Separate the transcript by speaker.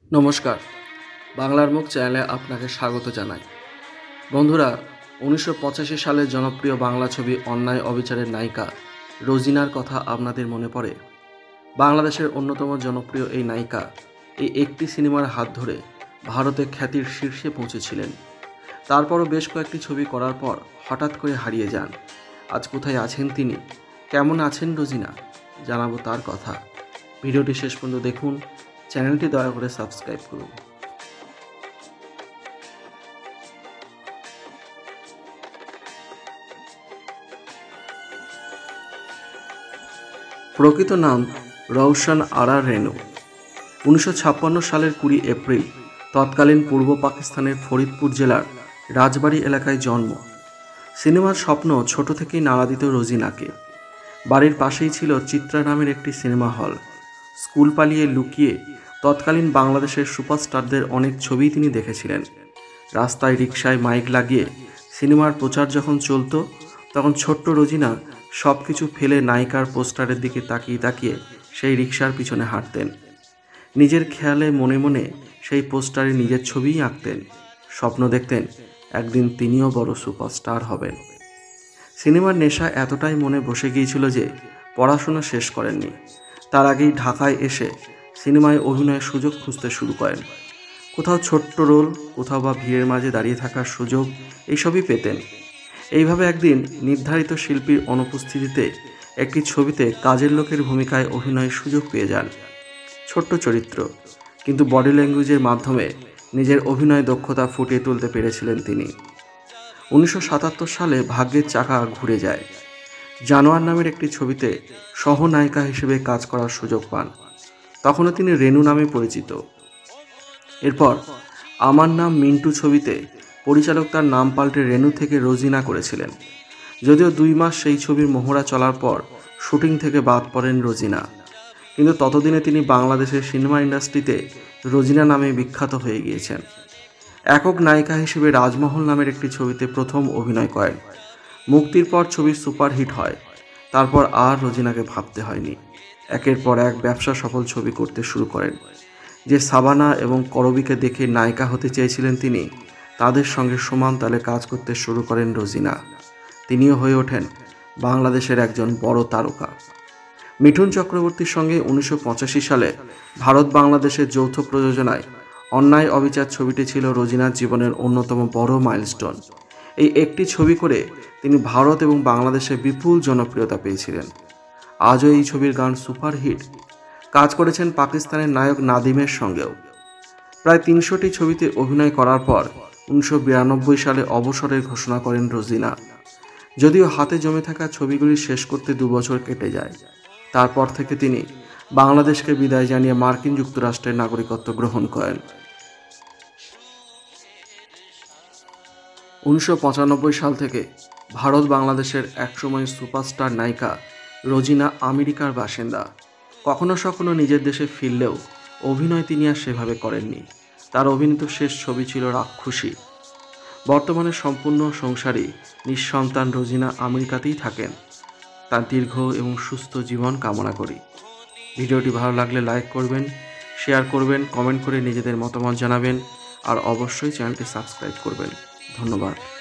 Speaker 1: নমস্কার, বাংলার মুখ চ্যানেলে আপনাকে স্বাগত জানাই। বন্ধুরা, 1985 সালের জনপ্রিয় বাংলা ছবি অন্যায় অবিচারের নায়িকা রোজিনার কথা আপনাদের মনে পড়ে? বাংলাদেশের অন্যতম জনপ্রিয় এই নায়িকা এই একটি সিনেমার হাত ধরে ভারতে খ্যাতির শীর্ষে পৌঁছেছিলেন। তারপরও বেশ কয়েকটি ছবি করার পর হঠাৎ করে হারিয়ে যান। আজ কোথায় আছেন তিনি? কেমন আছেন রোজিনা? জানাবো তার কথা। ভিডিওটি শেষ পর্যন্ত দেখুন, চ্যানেলটি দয়া করে সাবস্ক্রাইব করুন। প্রকৃত নাম রওশন আরা রেনু। 1956 সালের 20 এপ্রিল তৎকালীন পূর্ব পাকিস্তানের ফরিদপুর জেলার রাজবাড়ী এলাকায় জন্ম। সিনেমার স্বপ্ন ছোট থেকেই নাড়া দিত রোজিনাকে। বাড়ির পাশেই ছিল চিত্রা নামের একটি সিনেমা হল। স্কুল পালিয়ে লুকিয়ে তৎকালীন বাংলাদেশের সুপারস্টারদের অনেক ছবিই তিনি দেখেছিলেন। রাস্তায় রিকশায় মাইক লাগিয়ে সিনেমার প্রচার যখন চলত, তখন ছোট্ট রোজিনা সব কিছু ফেলে নায়িকার পোস্টারের দিকে তাকিয়ে তাকিয়ে সেই রিকশার পিছনে হাঁটতেন। নিজের খেয়ালে মনে মনে সেই পোস্টারে নিজের ছবিই আঁকতেন। স্বপ্ন দেখতেন একদিন তিনিও বড় সুপারস্টার হবেন। সিনেমার নেশা এতটাই মনে বসে গিয়েছিল যে পড়াশোনা শেষ করেননি। তার আগেই ঢাকায় এসে সিনেমায় অভিনয়ের সুযোগ খুঁজতে শুরু করেন। কোথাও ছোট্ট রোল, কোথাও বা ভিড়ের মাঝে দাঁড়িয়ে থাকার সুযোগ, এইসবই পেতেন। এইভাবে একদিন নির্ধারিত শিল্পীর অনুপস্থিতিতে একটি ছবিতে কাজের লোকের ভূমিকায় অভিনয়ের সুযোগ পেয়ে যান। ছোট্ট চরিত্র, কিন্তু বডি ল্যাঙ্গুয়েজের মাধ্যমে নিজের অভিনয় দক্ষতা ফুটিয়ে তুলতে পেরেছিলেন তিনি। 1977 সালে ভাগ্যের চাকা ঘুরে যায়। জানোয়ার নামের একটি ছবিতে সহনায়িকা হিসেবে কাজ করার সুযোগ পান। তখনও তিনি রেনু নামে পরিচিত। এরপর আমার নাম মিন্টু ছবিতে পরিচালক তার নাম পাল্টে রেনু থেকে রোজিনা করেছিলেন। যদিও 2 মাস সেই ছবির মহড়া চলার পর শুটিং থেকে বাদ পড়েন রোজিনা, কিন্তু ততদিনে তিনি বাংলাদেশের সিনেমা ইন্ডাস্ট্রিতে রোজিনা নামে বিখ্যাত হয়ে গিয়েছেন। একক নায়িকা হিসেবে রাজমহল নামের একটি ছবিতে প্রথম অভিনয় করেন। মুক্তির পর ছবির সুপারহিট হয়। তারপর আর রোজিনাকে ভাবতে হয়নি। একের পর এক ব্যবসা সফল ছবি করতে শুরু করেন। যে সাবানা এবং করবিকে দেখে নায়িকা হতে চেয়েছিলেন তিনি, তাদের সঙ্গে সমান তালে কাজ করতে শুরু করেন রোজিনা। তিনিও হয়ে ওঠেন বাংলাদেশের একজন বড় তারকা। মিঠুন চক্রবর্তীর সঙ্গে 1985 সালে ভারত বাংলাদেশের যৌথ প্রযোজনায় অন্যায় অবিচার ছবিটি ছিল রোজিনার জীবনের অন্যতম বড় মাইলস্টোন। এই একটি ছবি করে তিনি ভারত এবং বাংলাদেশে বিপুল জনপ্রিয়তা পেয়েছিলেন। আজও এই ছবির গান সুপারহিট। কাজ করেছেন পাকিস্তানের নায়ক নাদিমের সঙ্গেও। প্রায় 300টি ছবিতে অভিনয় করার পর 1992 সালে অবসরের ঘোষণা করেন রোজিনা। যদিও হাতে জমে থাকা ছবিগুলি শেষ করতে 2 বছর কেটে যায়। তারপর থেকে তিনি বাংলাদেশকে বিদায় জানিয়ে মার্কিন যুক্তরাষ্ট্রের নাগরিকত্ব গ্রহণ করেন। 1995 সাল থেকে ভারত বাংলাদেশের একসময়ের সুপারস্টার নায়িকা রোজিনা আমেরিকার বাসিন্দা। কখনো কখনো নিজের দেশে ফিরলেও অভিনয় তিনি আর সেভাবে করেননি। তার অভিনীত শেষ ছবি ছিল রাক্ষসী। বর্তমানে সম্পূর্ণ সংসারী নিঃসন্তান রোজিনা আমেরিকাতেই থাকেন। তার দীর্ঘ এবং সুস্থ জীবন কামনা করি। ভিডিওটি ভালো লাগলে লাইক করবেন, শেয়ার করবেন, কমেন্ট করে নিজেদের মতামত জানাবেন, আর অবশ্যই চ্যানেলটি সাবস্ক্রাইব করবেন। ধন্যবাদ।